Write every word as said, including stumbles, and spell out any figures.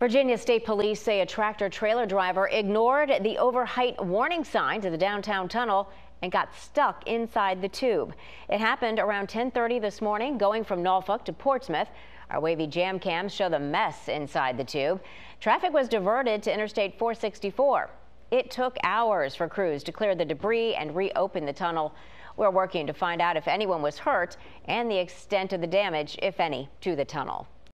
Virginia State Police say a tractor-trailer driver ignored the overheight warning signs of the downtown tunnel and got stuck inside the tube. It happened around ten thirty this morning, going from Norfolk to Portsmouth. Our wavy jam cams show the mess inside the tube. Traffic was diverted to Interstate four sixty-four. It took hours for crews to clear the debris and reopen the tunnel. We're working to find out if anyone was hurt and the extent of the damage, if any, to the tunnel.